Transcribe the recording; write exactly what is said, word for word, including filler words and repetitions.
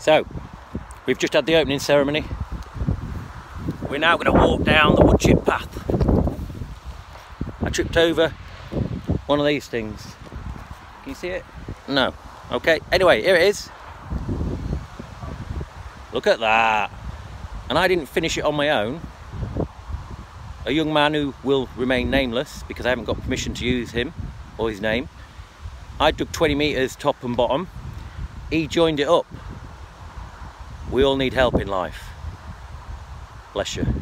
So, we've just had the opening ceremony. We're now going to walk down the wood chip path. I tripped over one of these things. Can you see it? No. Okay, anyway, here it is. Look at that. And I didn't finish it on my own. A young man who will remain nameless because I haven't got permission to use him or his name. I dug twenty metres top and bottom. He joined it up. We all need help in life. Bless you.